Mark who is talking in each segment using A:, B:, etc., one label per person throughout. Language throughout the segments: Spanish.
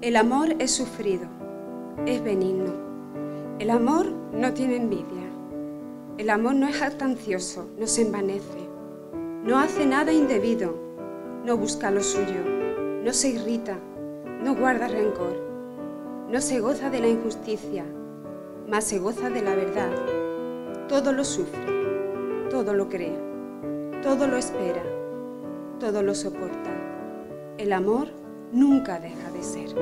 A: El amor es sufrido, es benigno. El amor no tiene envidia. El amor no es jactancioso, no se envanece. No hace nada indebido, no busca lo suyo, no se irrita, no guarda rencor. No se goza de la injusticia, mas se goza de la verdad. Todo lo sufre, todo lo cree, todo lo espera, todo lo soporta. El amor nunca deja de ser.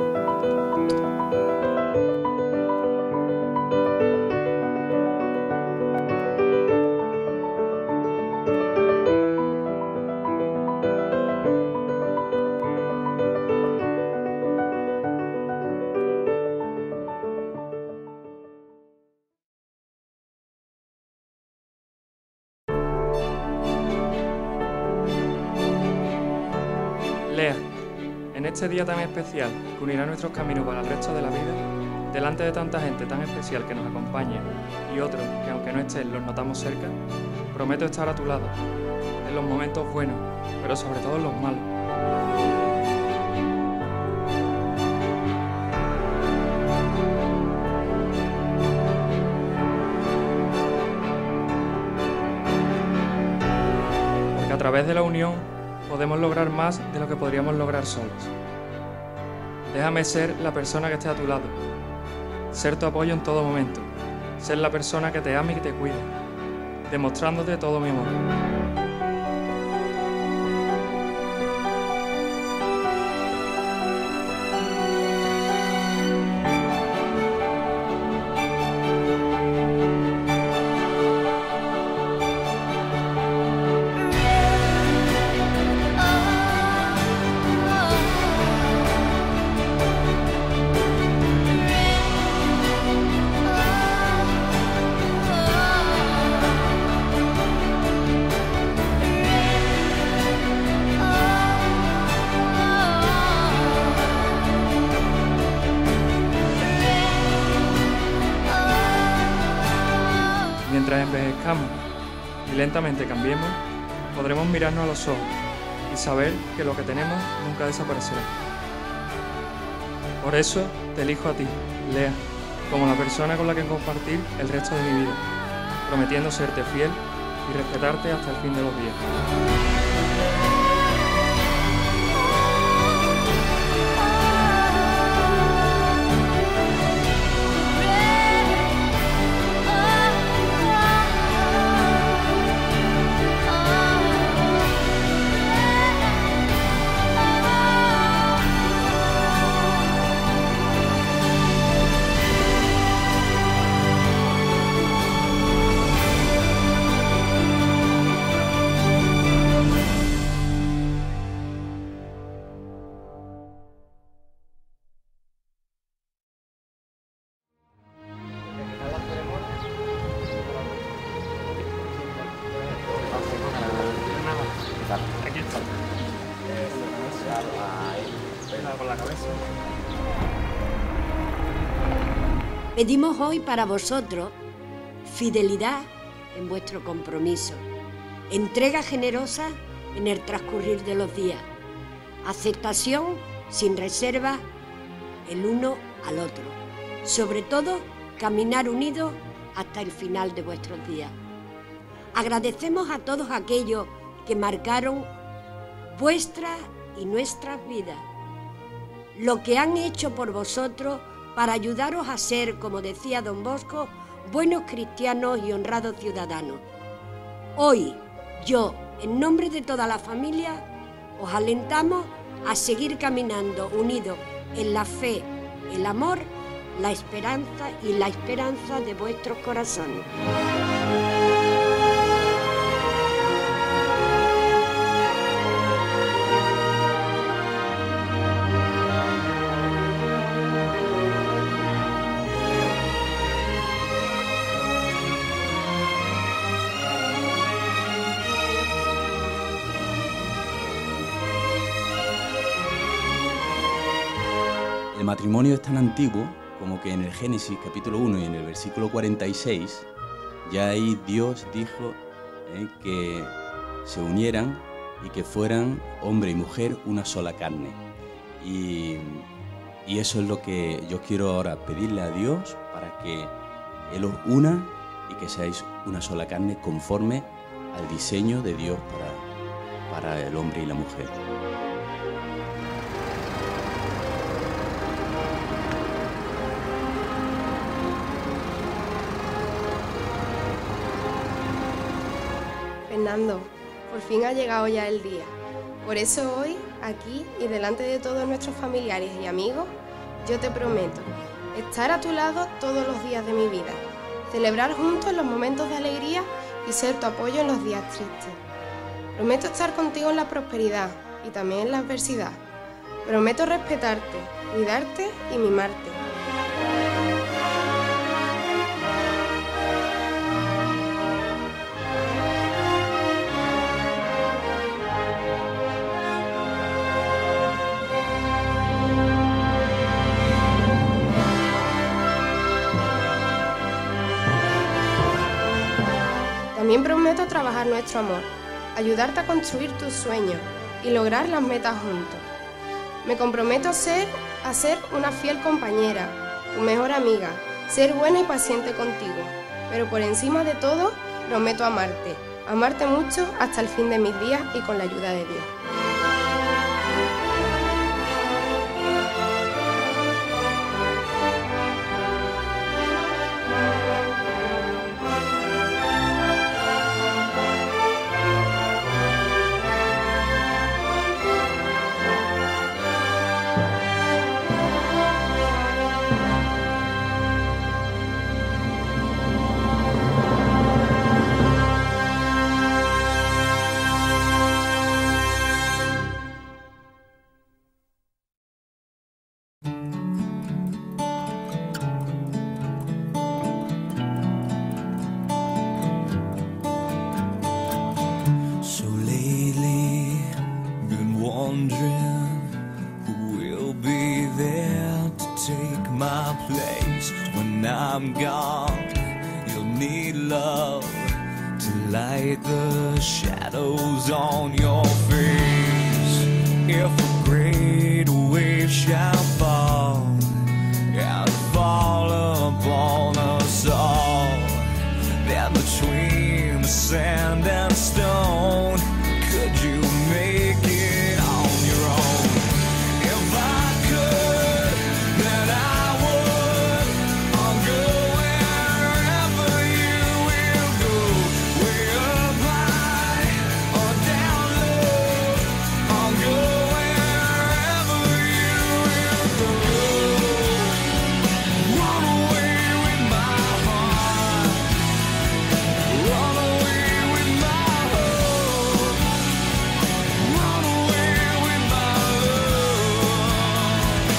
B: Lea, en este día tan especial que unirá nuestros caminos para el resto de la vida, delante de tanta gente tan especial que nos acompaña y otros que aunque no estén los notamos cerca, prometo estar a tu lado, en los momentos buenos, pero sobre todo en los malos. Porque a través de la unión podemos lograr más de lo que podríamos lograr solos. Déjame ser la persona que esté a tu lado, ser tu apoyo en todo momento, ser la persona que te ama y que te cuida, demostrándote todo mi amor. Mientras envejezcamos y lentamente cambiemos, podremos mirarnos a los ojos y saber que lo que tenemos nunca desaparecerá. Por eso te elijo a ti, Lea, como la persona con la que compartir el resto de mi vida, prometiendo serte fiel y respetarte hasta el fin de los días. Aquí está. Con la cabeza.
C: Pedimos hoy para vosotros fidelidad en vuestro compromiso, entrega generosa en el transcurrir de los días, aceptación sin reserva el uno al otro, sobre todo caminar unidos hasta el final de vuestros días. Agradecemos a todos aquellos que marcaron vuestras y nuestras vidas, lo que han hecho por vosotros para ayudaros a ser, como decía don Bosco, buenos cristianos y honrados ciudadanos. Hoy, yo, en nombre de toda la familia, os alentamos a seguir caminando unidos en la fe, el amor, la esperanza y la esperanza de vuestros corazones.
D: El matrimonio es tan antiguo como que en el Génesis capítulo 1 y en el versículo 46 ya ahí Dios dijo que se unieran y que fueran hombre y mujer una sola carne. Y Y eso es lo que yo quiero ahora pedirle a Dios, para que Él os una y que seáis una sola carne conforme al diseño de Dios para el hombre y la mujer.
E: Fernando, por fin ha llegado ya el día. Por eso hoy, aquí y delante de todos nuestros familiares y amigos, yo te prometo estar a tu lado todos los días de mi vida, celebrar juntos los momentos de alegría y ser tu apoyo en los días tristes. Prometo estar contigo en la prosperidad y también en la adversidad. Prometo respetarte, cuidarte y mimarte. También prometo trabajar nuestro amor, ayudarte a construir tus sueños y lograr las metas juntos. Me comprometo a ser una fiel compañera, tu mejor amiga, ser buena y paciente contigo, pero por encima de todo, prometo amarte mucho hasta el fin de mis días y con la ayuda de Dios.
F: I'm gone, you'll need love to light the shadows on your face. If a great wave shall fall and fall upon us all, then between the sand and stone, could you make it on your own? If I could, then I would. I'll go wherever you will go, way up high or down low. I'll go wherever you will go. Run away with my heart, run away with my hope, run away with my love.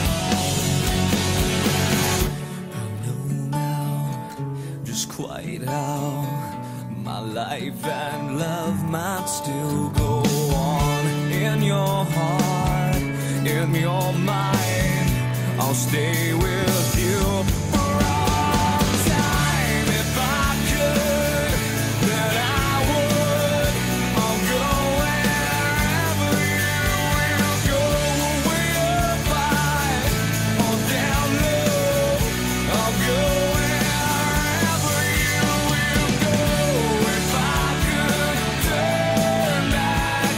F: I know now just quite how my life and love might still go on. In your heart, in your mind, I'll stay with you for all time. If I could, then I would. I'll go wherever you will go, way up high or down low. I'll go wherever you will go. If I could turn back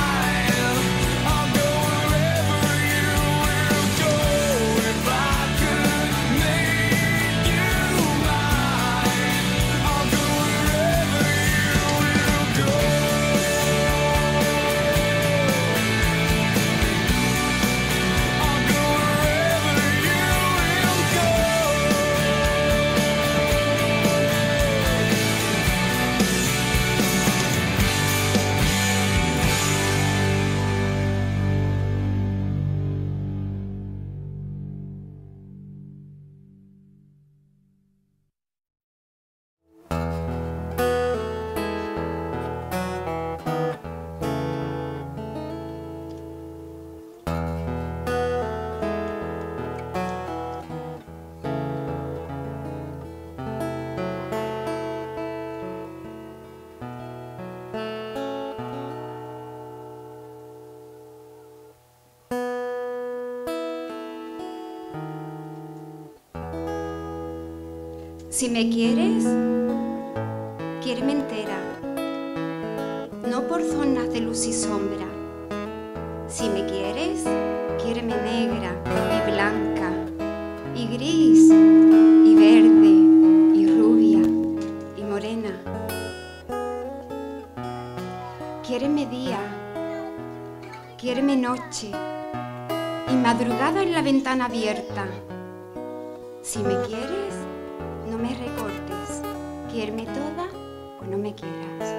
F: time, I'll go wherever you will go. If I could
A: Si me quieres, quiéreme entera, no por zonas de luz y sombra. Si me quieres, quiéreme negra y blanca, y gris, y verde, y rubia, y morena. Quiéreme día, quiéreme noche, y madrugada en la ventana abierta. Si me quieres, no me recortes, quiéreme toda o no me quieras.